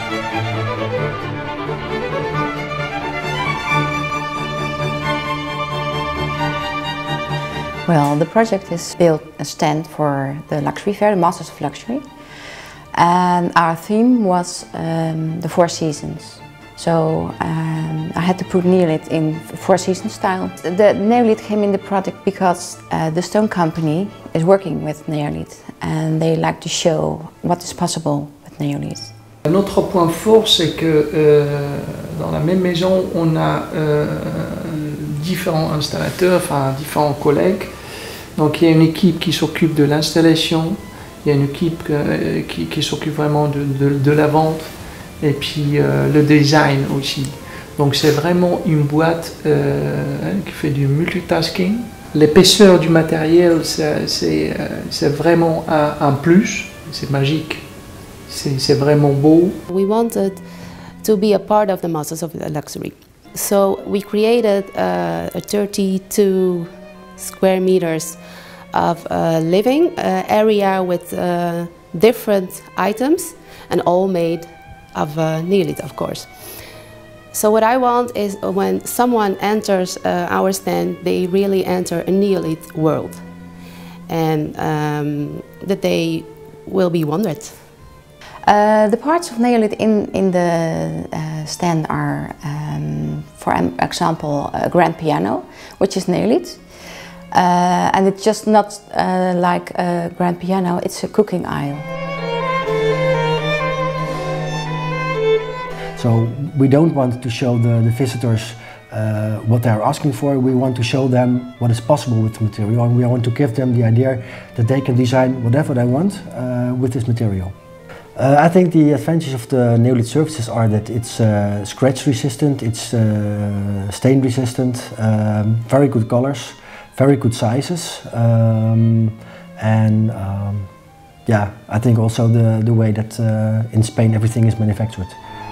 Well, the project is built a stand for the luxury fair, the Masters of Luxury, and our theme was the Four Seasons. So I had to put Neolith in Four Seasons style. The Neolith came in the project because the stone company is working with Neolith and they like to show what is possible with Neolith. Un autre point fort, c'est que dans la même maison, on a différents installateurs, enfin différents collègues. Donc il y a une équipe qui s'occupe de l'installation, il y a une équipe qui s'occupe vraiment de la vente et puis le design aussi. Donc c'est vraiment une boîte qui fait du multitasking. L'épaisseur du matériel, c'est vraiment un plus, c'est magique. C'est vraiment beau. We wanted to be a part of the Masters of Luxury. So we created a 32 square meters of living area with different items and all made of Neolith, of course. So what I want is when someone enters our stand, they really enter a Neolith world and that they will be wondered. The parts of Neolith in the stand are, for example, a grand piano, which is Neolith. And it's just not like a grand piano, it's a cooking aisle. So we don't want to show the visitors what they're asking for. We want to show them what is possible with the material, and we want to give them the idea that they can design whatever they want with this material. I think the advantages of the Neolith surfaces are that it's scratch resistant, it's stain resistant, very good colors, very good sizes, and yeah, I think also the way that in Spain everything is manufactured.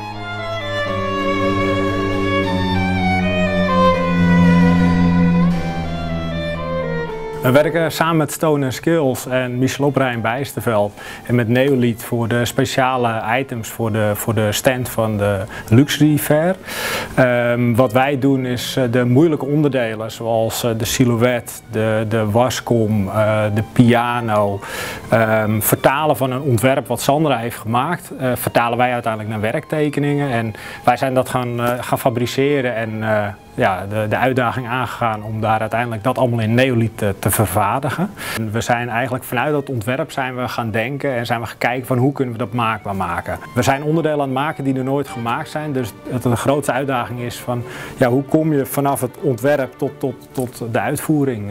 We werken samen met Stone & Skills en Michel Oprijn Bijsterveld en met Neolith voor de speciale items voor de stand van de Luxury Fair. Wat wij doen is de moeilijke onderdelen zoals de silhouet, de waskom, de piano, vertalen van een ontwerp wat Sandra heeft gemaakt, vertalen wij uiteindelijk naar werktekeningen en wij zijn dat gaan fabriceren en ja, de uitdaging aangegaan om daar uiteindelijk dat allemaal in Neolith te vervaardigen. We zijn eigenlijk vanuit dat ontwerp zijn we gaan denken en zijn we gaan kijken van hoe kunnen we dat maakbaar maken. We zijn onderdelen aan het maken die er nooit gemaakt zijn, dus de grootste uitdaging is van ja, hoe kom je vanaf het ontwerp tot de uitvoering.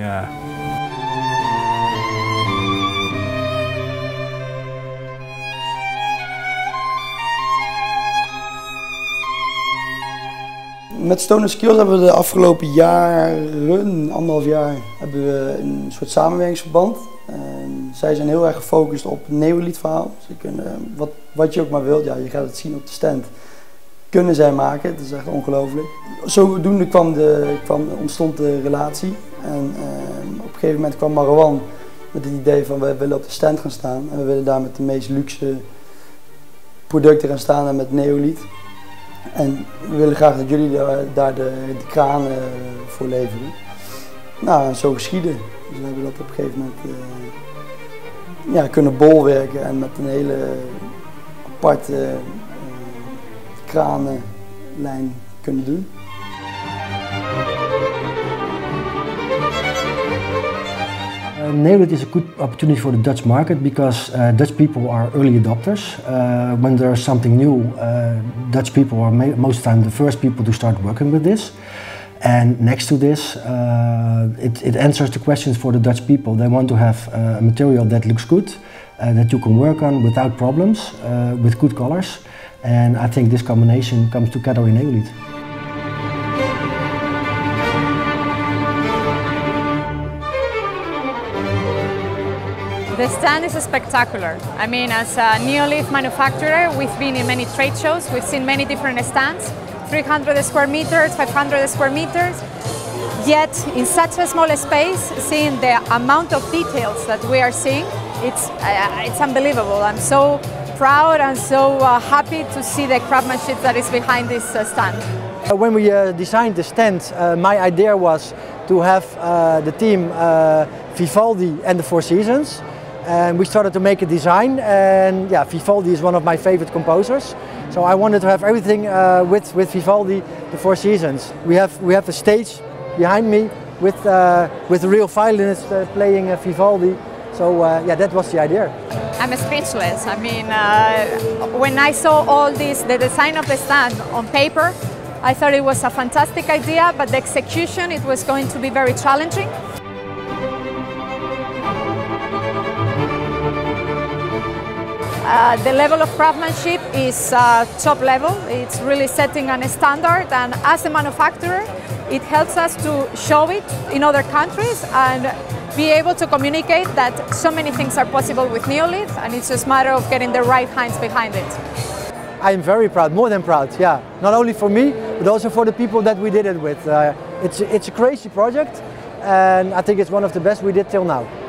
Met Stone & Skills hebben we de afgelopen jaren, 1,5 jaar, hebben we een soort samenwerkingsverband. Zij zijn heel erg gefocust op het Neolith verhaal. Ze kunnen, wat je ook maar wilt, ja, je gaat het zien op de stand, kunnen zij maken. Het is echt ongelooflijk. Zodoende ontstond de relatie. En op een gegeven moment kwam Marwan met het idee van we willen op de stand gaan staan. En we willen daar met de meest luxe producten gaan staan en met Neolith. En we willen graag dat jullie daar de kraan voor leveren. Nou, en zo geschieden. Dus we hebben dat op een gegeven moment ja, kunnen bolwerken en met een hele aparte kranenlijn kunnen doen. Neolith is a good opportunity for the Dutch market because Dutch people are early adopters. When there's something new, Dutch people are most of the time the first people to start working with this. And next to this, it answers the questions for the Dutch people. They want to have a material that looks good, that you can work on without problems, with good colors. And I think this combination comes together in Neolith. The stand is spectacular. I mean, as a Neolith manufacturer, we've been in many trade shows, we've seen many different stands, 300 square meters, 500 square meters. Yet, in such a small space, seeing the amount of details that we are seeing, it's unbelievable. I'm so proud and so happy to see the craftsmanship that is behind this stand. When we designed the stand, my idea was to have the team Vivaldi and the Four Seasons. And we started to make a design, and yeah, Vivaldi is one of my favorite composers. So I wanted to have everything with Vivaldi, the Four Seasons. We have a stage behind me with the real violinist playing Vivaldi. So yeah, that was the idea. I'm speechless. I mean, when I saw all this, the design of the stand on paper, I thought it was a fantastic idea, but the execution, it was going to be very challenging. The level of craftsmanship is top level. It's really setting a standard, and as a manufacturer, it helps us to show it in other countries and be able to communicate that so many things are possible with Neolith, and it's just a matter of getting the right hands behind it. I am very proud, more than proud, yeah. Not only for me, but also for the people that we did it with. It's a crazy project, and I think it's one of the best we did till now.